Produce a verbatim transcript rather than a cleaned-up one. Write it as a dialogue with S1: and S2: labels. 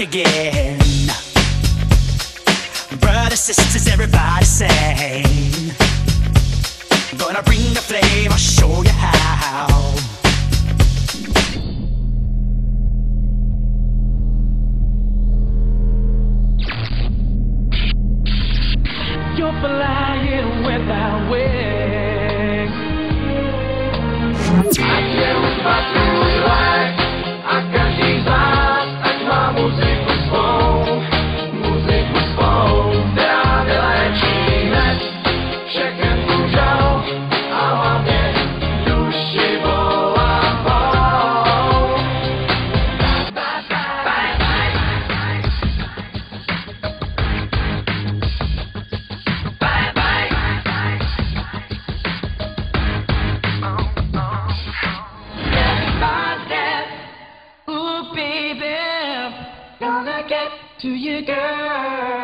S1: again. Brothers, sisters, everybody sing. Gonna bring the flame, I'll show you how. You're flying without wings. I can't stop you like I can desire. Ať má muziku svou, muziku svou, která vylečí hned všechen úžal a hlavně duši bolavou. Ooh, baby, gonna get to you, girl.